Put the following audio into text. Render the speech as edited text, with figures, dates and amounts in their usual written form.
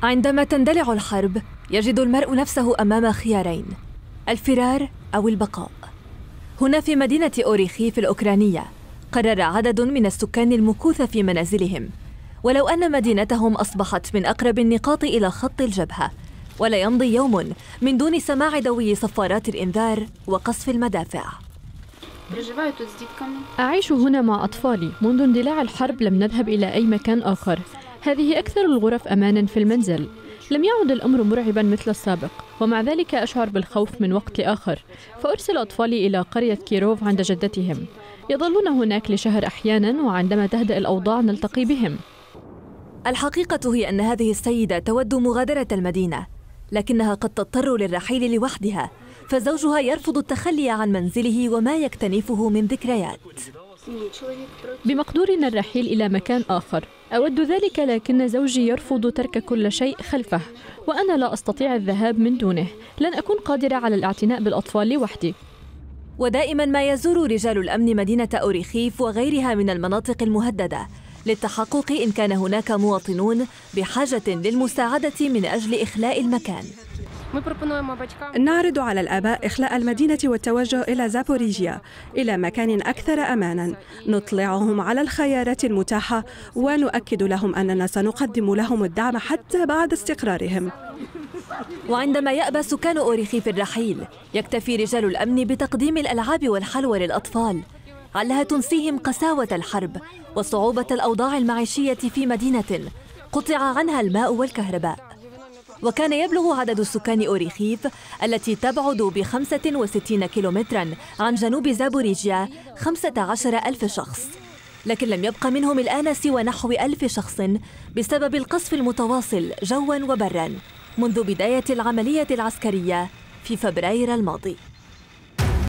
عندما تندلع الحرب يجد المرء نفسه أمام خيارين: الفرار أو البقاء. هنا في مدينة أوريخيف الأوكرانية قرر عدد من السكان المكوث في منازلهم، ولو أن مدينتهم أصبحت من أقرب النقاط إلى خط الجبهة، ولا يمضي يوم من دون سماع دوي صفارات الإنذار وقصف المدافع. أعيش هنا مع أطفالي. منذ اندلاع الحرب لم نذهب إلى أي مكان آخر. هذه أكثر الغرف أماناً في المنزل. لم يعد الأمر مرعباً مثل السابق، ومع ذلك أشعر بالخوف من وقت لآخر، فأرسل أطفالي إلى قرية كيروف عند جدتهم. يظلون هناك لشهر أحياناً، وعندما تهدأ الأوضاع نلتقي بهم. الحقيقة هي أن هذه السيدة تود مغادرة المدينة، لكنها قد تضطر للرحيل لوحدها، فزوجها يرفض التخلي عن منزله وما يكتنفه من ذكريات. بمقدورنا الرحيل إلى مكان آخر. أود ذلك، لكن زوجي يرفض ترك كل شيء خلفه، وأنا لا أستطيع الذهاب من دونه. لن أكون قادرة على الاعتناء بالأطفال لوحدي. ودائما ما يزور رجال الأمن مدينة أوريخيف وغيرها من المناطق المهددة للتحقق إن كان هناك مواطنون بحاجة للمساعدة من أجل إخلاء المكان. نعرض على الآباء إخلاء المدينة والتوجه إلى زابوريجيا، إلى مكان أكثر أماناً. نطلعهم على الخيارات المتاحة ونؤكد لهم أننا سنقدم لهم الدعم حتى بعد استقرارهم. وعندما يأبى سكان أوريخيف الرحيل، يكتفي رجال الأمن بتقديم الألعاب والحلوى للأطفال، علها تنسيهم قساوة الحرب وصعوبة الأوضاع المعيشية في مدينة قطع عنها الماء والكهرباء. وكان يبلغ عدد سكان أوريخيف التي تبعد ب65 كيلومتراً عن جنوب زابوريجيا 15,000 شخص، لكن لم يبق منهم الآن سوى نحو 1000 شخص بسبب القصف المتواصل جواً وبراً منذ بداية العملية العسكرية في فبراير الماضي.